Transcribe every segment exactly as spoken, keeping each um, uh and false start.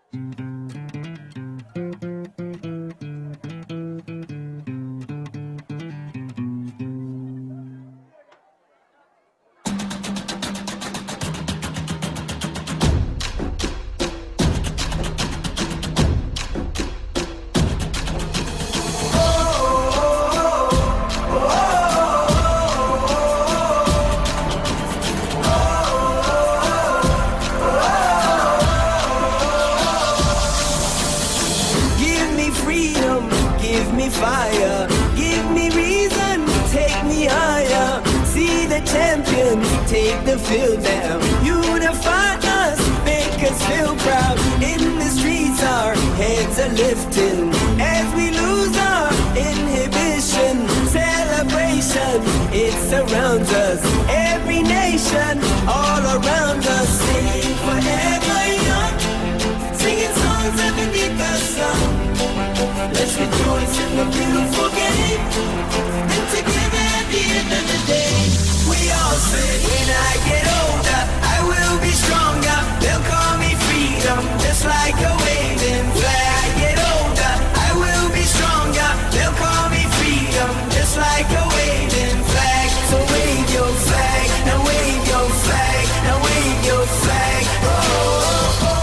Fire, give me reason, take me higher. See the champion, take the field down. Unify us, make us feel proud. In the streets our heads are lifting as we lose our inhibition. Celebration, it surrounds us. Every nation, all around us. Sing forever young, singing songs underneath the sun. Let's rejoice in the beautiful game, and together at the end of the day, we all say, when I get older, I will be stronger. They'll call me freedom, just like a waving flag. I get older, I will be stronger. They'll call me freedom, just like a waving flag. So wave your flag, now wave your flag, now wave your flag. Oh, oh, oh.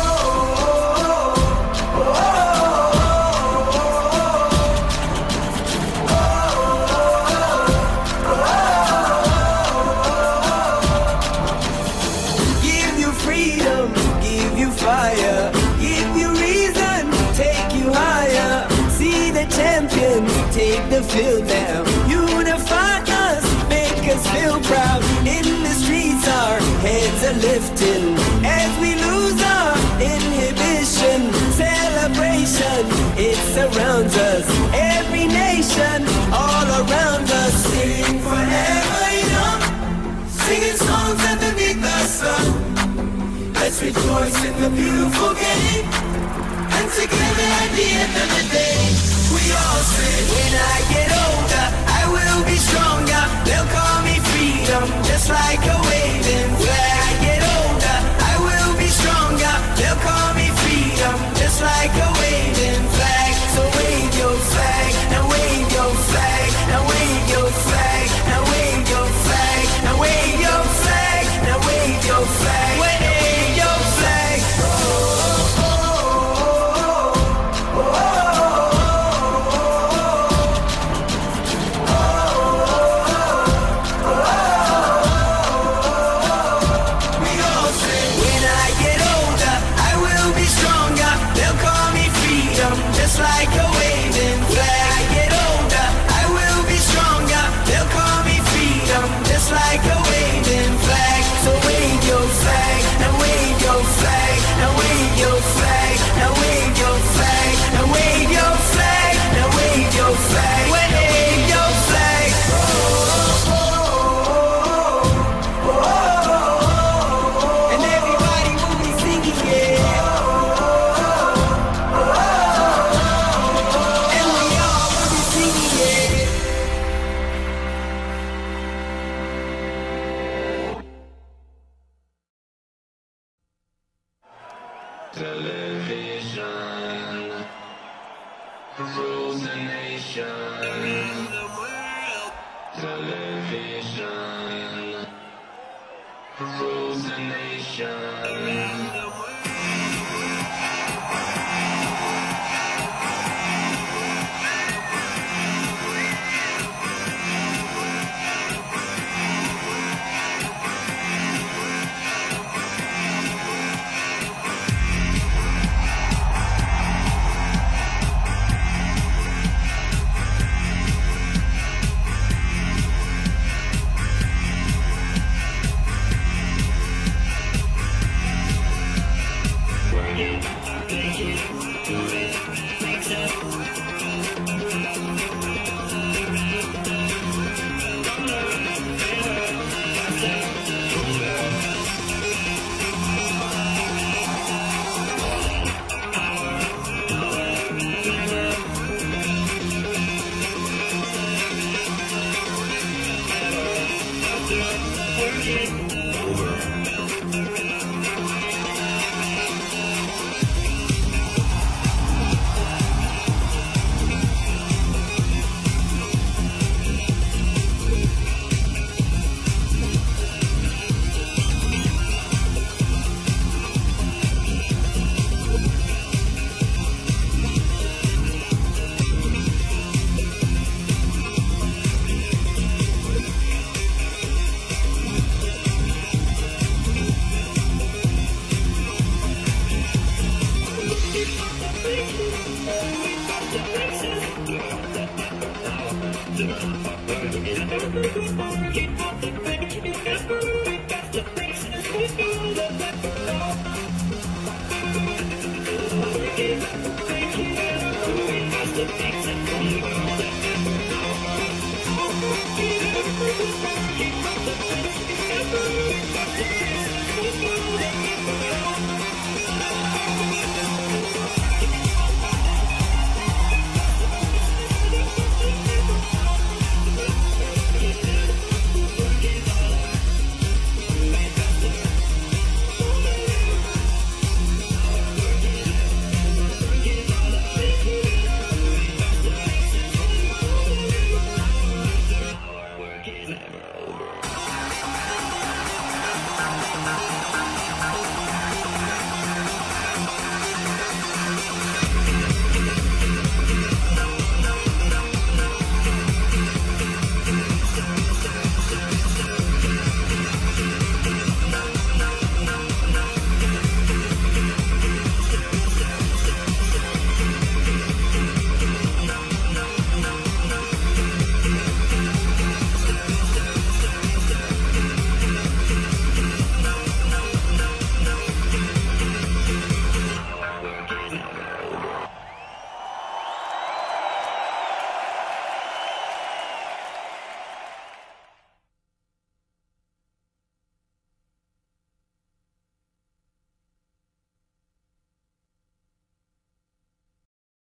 Take the field down, unify us, make us feel proud. In the streets our heads are lifting as we lose our inhibition. Celebration, it surrounds us. Every nation, all around us. Sing forever young, singing songs underneath the sun. Let's rejoice in the beautiful game, and together at the end of the day, we all say, when I get older, I will be stronger. They'll call me freedom, just like a waving flag. I get older, I will be stronger. They'll call me freedom, just like a waving flag. So wave your flag, now wave your flag, now wave your flag, now wave your flag, now wave your flag, now wave your flag, wave your flag. Oh, oh, oh, oh, oh, oh. Just like a waving flag. I get older, I will be stronger. They'll call me freedom, just like a waving flag. So wave your flag, now wave your flag, now wave your flag, now wave your flag, now wave your flag, now wave your flag, wave your flag. Oh, oh, oh, oh, oh, oh. And everybody will be singing, yeah. Television rules the nation. Television rules the nation. Thank you.